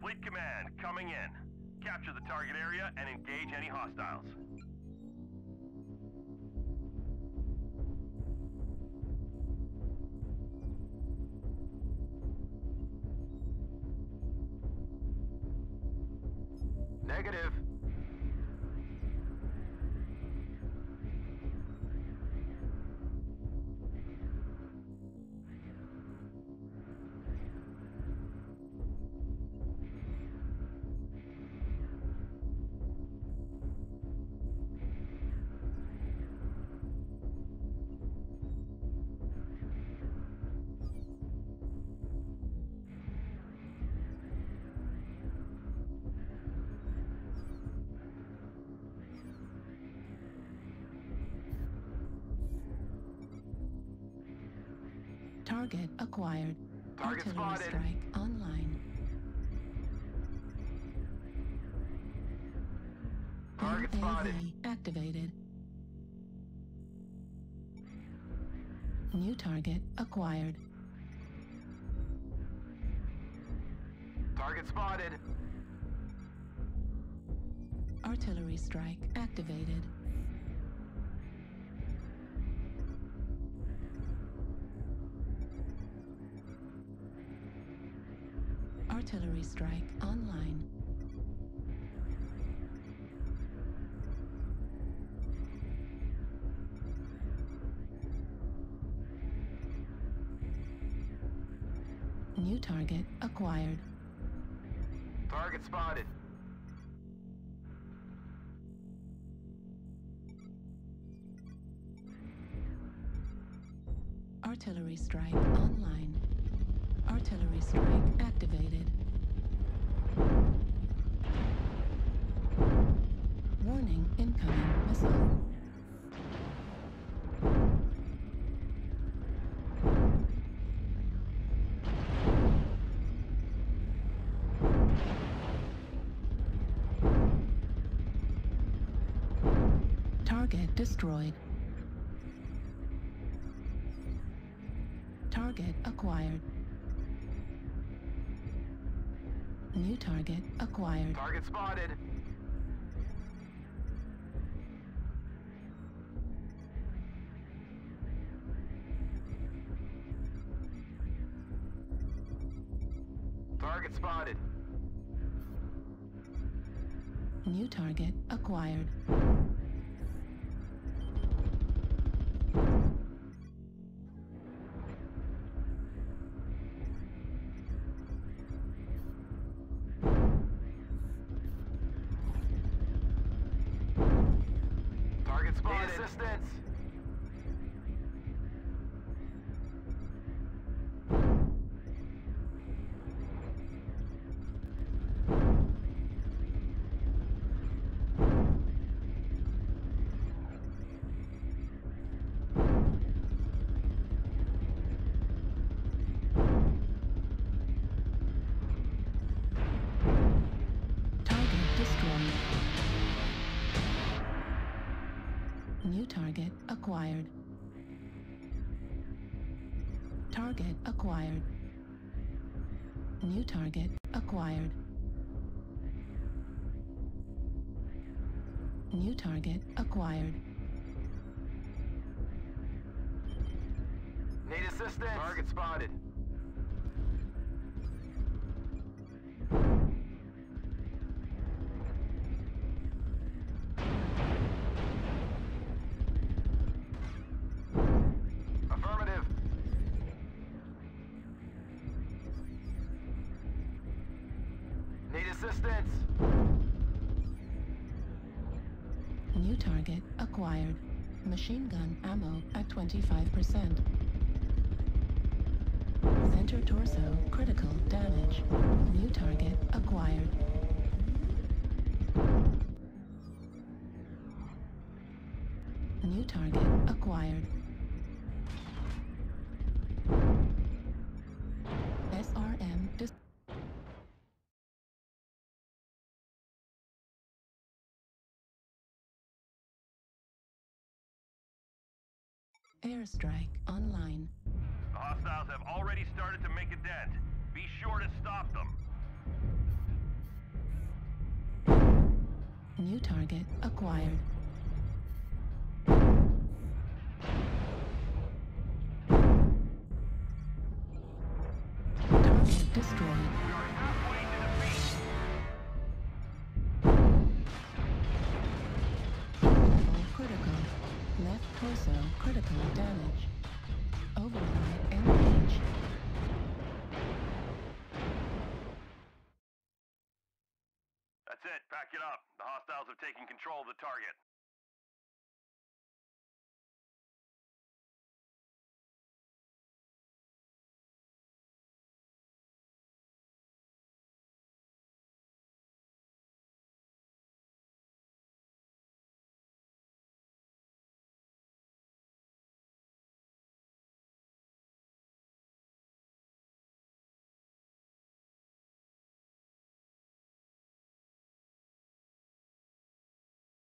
Fleet Command, coming in. Capture the target area and engage any hostiles. Negative. Target acquired. Target Artillery spotted. strike online. Target spotted. UAV activated. New target acquired. Target spotted. Artillery strike activated. Artillery strike online. New target acquired. Target spotted. Artillery strike online. Artillery strike activated. Warning, incoming missile. Target destroyed. Target acquired. New target acquired. Target spotted. Target spotted. New target acquired. Target spotted. Need assistance. New target acquired. Target acquired. New target acquired. New target acquired. Need assistance. Target spotted. Affirmative. Need assistance. New target acquired. Machine gun ammo at 25%. Center torso critical damage. New target acquired. New target acquired. SRM dis- Airstrike online. The hostiles have already started to make a dent. Be sure to stop them. New target acquired. Target destroyed. We are halfway to defeat. Level critical. Left torso critical damage. Override engage. That's it. Pack it up. The hostiles have taken control of the target.